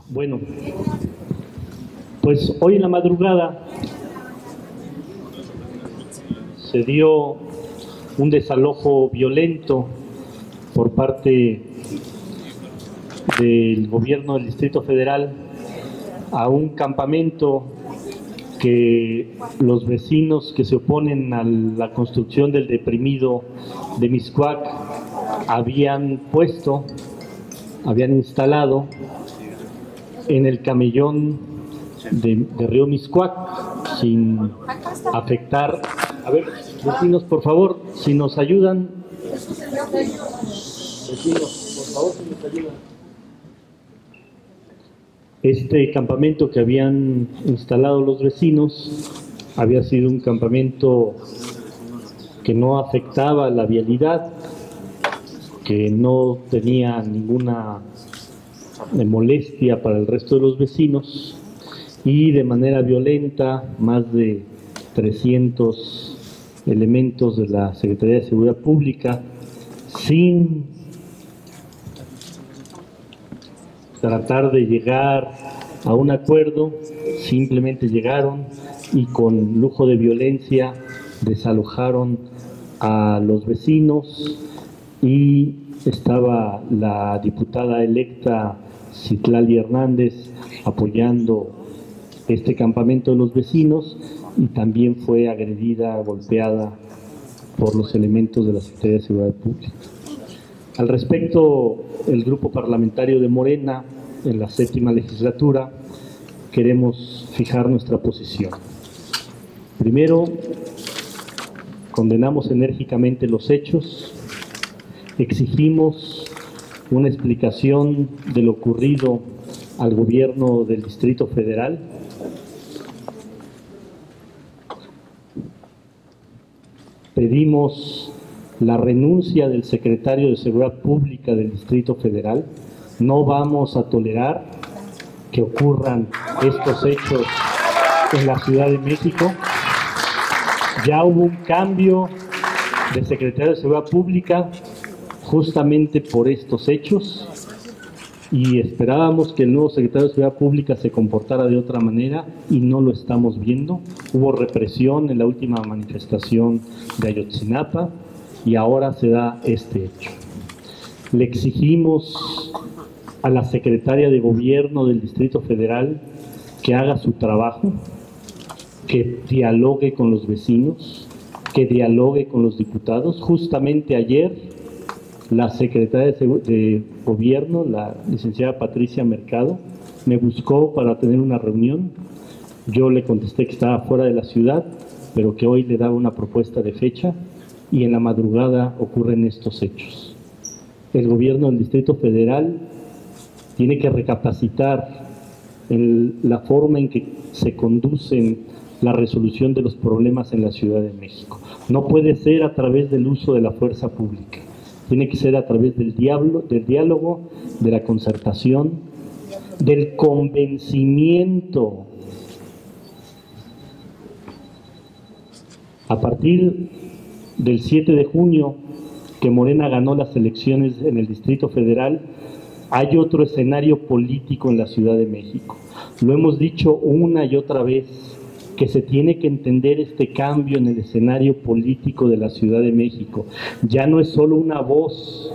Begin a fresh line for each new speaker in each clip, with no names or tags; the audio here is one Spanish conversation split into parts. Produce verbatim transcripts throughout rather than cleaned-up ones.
Bueno, pues hoy en la madrugada se dio un desalojo violento por parte del gobierno del Distrito Federal a un campamento que los vecinos que se oponen a la construcción del deprimido de Mixcoac habían puesto, habían instalado en el camellón de, de Río Mixcoac, sin afectar. A ver, vecinos, por favor, si nos ayudan. Vecinos, por favor, si nos ayudan. Este campamento que habían instalado los vecinos había sido un campamento que no afectaba la vialidad, que no tenía ninguna molestia para el resto de los vecinos, y de manera violenta más de trescientos elementos de la Secretaría de Seguridad Pública, sin tratar de llegar a un acuerdo, simplemente llegaron y con lujo de violencia desalojaron a los vecinos, y estaba la diputada electa Citlali Hernández apoyando este campamento de los vecinos, y también fue agredida, golpeada por los elementos de la Secretaría de Seguridad Pública. Al respecto, el grupo parlamentario de Morena, en la séptima legislatura, queremos fijar nuestra posición. Primero, condenamos enérgicamente los hechos, exigimos una explicación de lo ocurrido al gobierno del Distrito Federal. Pedimos la renuncia del secretario de Seguridad Pública del Distrito Federal. No vamos a tolerar que ocurran estos hechos en la Ciudad de México. Ya hubo un cambio de secretario de Seguridad Pública justamente por estos hechos, y esperábamos que el nuevo secretario de Seguridad Pública se comportara de otra manera, y no lo estamos viendo. Hubo represión en la última manifestación de Ayotzinapa y ahora se da este hecho. Le exigimos a la secretaria de Gobierno del Distrito Federal que haga su trabajo, que dialogue con los vecinos, que dialogue con los diputados. Justamente ayer la secretaria de, de Gobierno, la licenciada Patricia Mercado, me buscó para tener una reunión. Yo le contesté que estaba fuera de la ciudad, pero que hoy le daba una propuesta de fecha, y en la madrugada ocurren estos hechos. El gobierno del Distrito Federal tiene que recapacitar en la forma en que se conducen la resolución de los problemas en la Ciudad de México. No puede ser a través del uso de la fuerza pública. Tiene que ser a través del, diablo, del diálogo, de la concertación, del convencimiento. A partir del siete de junio, que Morena ganó las elecciones en el Distrito Federal, hay otro escenario político en la Ciudad de México. Lo hemos dicho una y otra vez, que se tiene que entender este cambio en el escenario político de la Ciudad de México. Ya no es solo una voz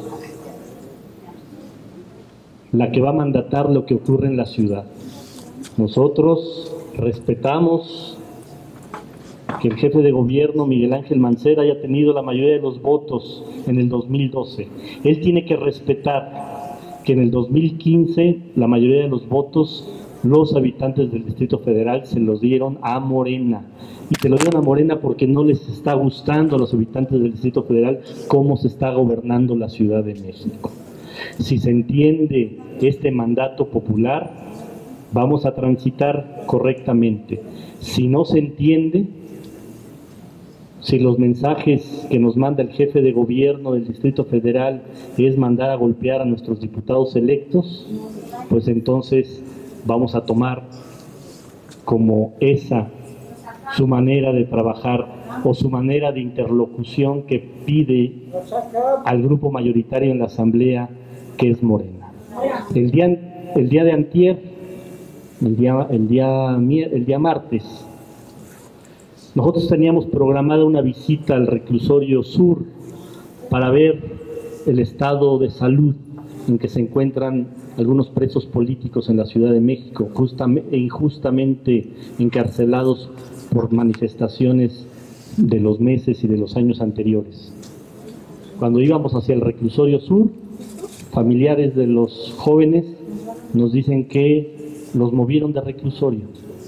la que va a mandatar lo que ocurre en la ciudad. Nosotros respetamos que el jefe de gobierno, Miguel Ángel Mancera, haya tenido la mayoría de los votos en el dos mil doce. Él tiene que respetar que en el dos mil quince la mayoría de los votos los habitantes del Distrito Federal se los dieron a Morena, y se lo dieron a Morena porque no les está gustando a los habitantes del Distrito Federal cómo se está gobernando la Ciudad de México. Si se entiende este mandato popular, vamos a transitar correctamente. Si no se entiende, si los mensajes que nos manda el jefe de gobierno del Distrito Federal es mandar a golpear a nuestros diputados electos, pues entonces vamos a tomar como esa su manera de trabajar o su manera de interlocución que pide al grupo mayoritario en la Asamblea, que es Morena. El día, el día de antier el día, el día, el día martes, nosotros teníamos programada una visita al reclusorio sur para ver el estado de salud en que se encuentran algunos presos políticos en la Ciudad de México, justamente, injustamente encarcelados por manifestaciones de los meses y de los años anteriores. Cuando íbamos hacia el reclusorio sur, familiares de los jóvenes nos dicen que los movieron de reclusorio.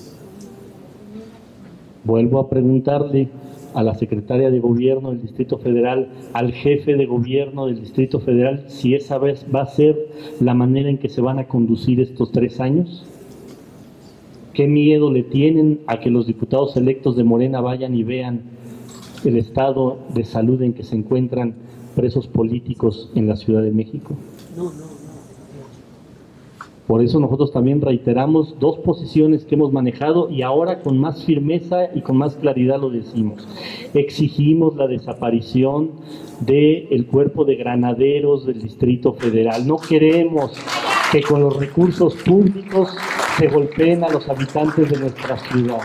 Vuelvo a preguntarle a la secretaria de Gobierno del Distrito Federal, al jefe de Gobierno del Distrito Federal, si esa vez va a ser la manera en que se van a conducir estos tres años. ¿Qué miedo le tienen a que los diputados electos de Morena vayan y vean el estado de salud en que se encuentran presos políticos en la Ciudad de México?
No, no, no.
Por eso nosotros también reiteramos dos posiciones que hemos manejado y ahora con más firmeza y con más claridad lo decimos. Exigimos la desaparición del cuerpo de granaderos del Distrito Federal. No queremos que con los recursos públicos se golpeen a los habitantes de nuestra ciudad.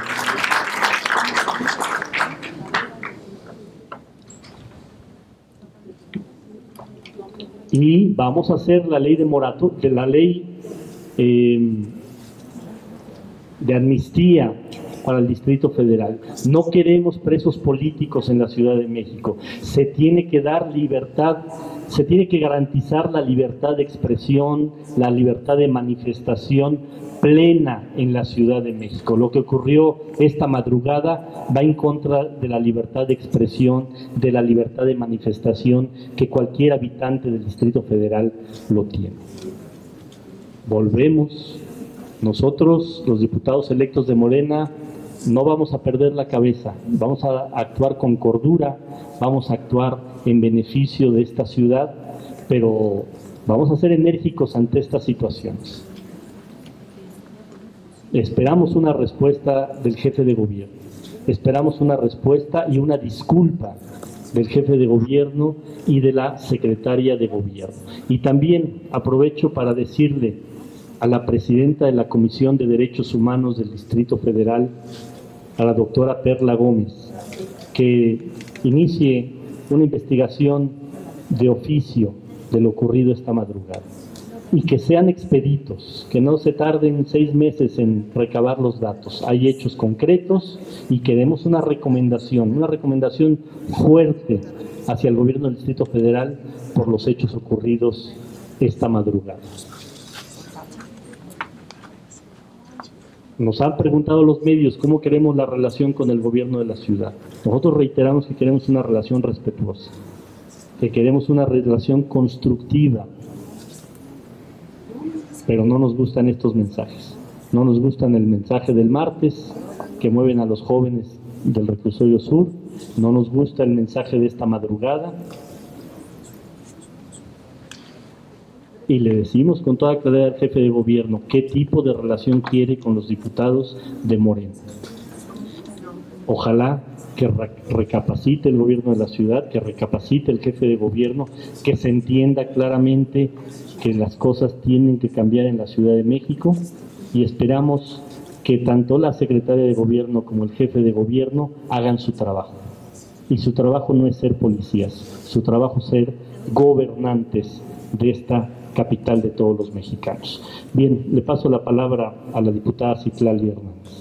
Y vamos a hacer la ley de morato, de la ley eh, de amnistía para el Distrito Federal. No queremos presos políticos en la Ciudad de México. Se tiene que dar libertad, se tiene que garantizar la libertad de expresión, la libertad de manifestación plena en la Ciudad de México. Lo que ocurrió esta madrugada va en contra de la libertad de expresión, de la libertad de manifestación que cualquier habitante del Distrito Federal lo tiene. Volvemos. Nosotros, los diputados electos de Morena, no vamos a perder la cabeza, vamos a actuar con cordura, vamos a actuar en beneficio de esta ciudad, pero vamos a ser enérgicos ante estas situaciones. Esperamos una respuesta del jefe de gobierno, esperamos una respuesta y una disculpa del jefe de gobierno y de la secretaria de gobierno. Y también aprovecho para decirle a la presidenta de la Comisión de Derechos Humanos del Distrito Federal, a la doctora Perla Gómez, que inicie una investigación de oficio de lo ocurrido esta madrugada y que sean expeditos, que no se tarden seis meses en recabar los datos. Hay hechos concretos y queremos una recomendación, una recomendación fuerte hacia el gobierno del Distrito Federal por los hechos ocurridos esta madrugada. Nos han preguntado los medios cómo queremos la relación con el gobierno de la ciudad. Nosotros reiteramos que queremos una relación respetuosa, que queremos una relación constructiva, pero no nos gustan estos mensajes. No nos gustan el mensaje del martes que mueven a los jóvenes del reclusorio sur, no nos gusta el mensaje de esta madrugada. Y le decimos con toda claridad al jefe de gobierno qué tipo de relación quiere con los diputados de Morena. Ojalá que recapacite el gobierno de la ciudad, que recapacite el jefe de gobierno, que se entienda claramente que las cosas tienen que cambiar en la Ciudad de México y esperamos que tanto la secretaria de gobierno como el jefe de gobierno hagan su trabajo. Y su trabajo no es ser policías, su trabajo es ser gobernantes de esta capital de todos los mexicanos. Bien, le paso la palabra a la diputada Citlali Hernández.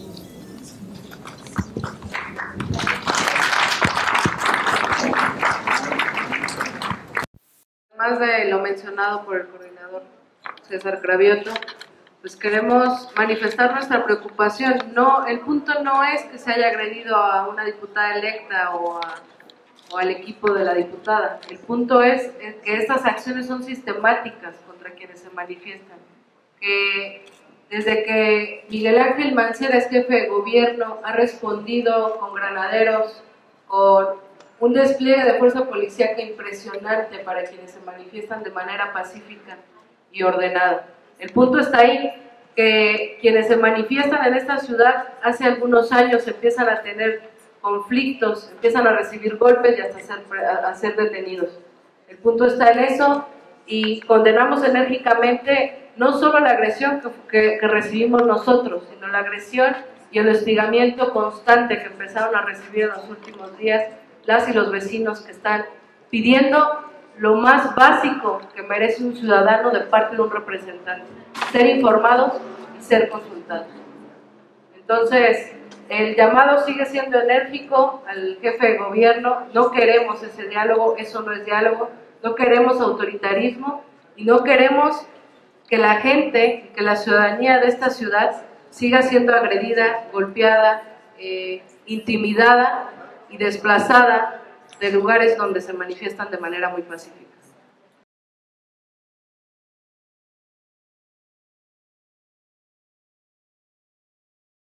Además de lo mencionado por el coordinador César Cravioto, pues queremos manifestar nuestra preocupación. No, el punto no es que se haya agredido a una diputada electa o a o al equipo de la diputada. El punto es que estas acciones son sistemáticas contra quienes se manifiestan. Que desde que Miguel Ángel Mancera es jefe de gobierno, ha respondido con granaderos, con un despliegue de fuerza policíaca impresionante para quienes se manifiestan de manera pacífica y ordenada. El punto está ahí, que quienes se manifiestan en esta ciudad hace algunos años empiezan a tener conflictos, empiezan a recibir golpes y hasta ser, a ser detenidos. El punto está en eso y condenamos enérgicamente no solo la agresión que, que, que recibimos nosotros, sino la agresión y el hostigamiento constante que empezaron a recibir en los últimos días las y los vecinos que están pidiendo lo más básico que merece un ciudadano de parte de un representante: ser informados y ser consultados. Entonces, el llamado sigue siendo enérgico al jefe de gobierno. No queremos ese diálogo, eso no es diálogo. No queremos autoritarismo y no queremos que la gente, que la ciudadanía de esta ciudad siga siendo agredida, golpeada, eh, intimidada y desplazada de lugares donde se manifiestan de manera muy pacífica.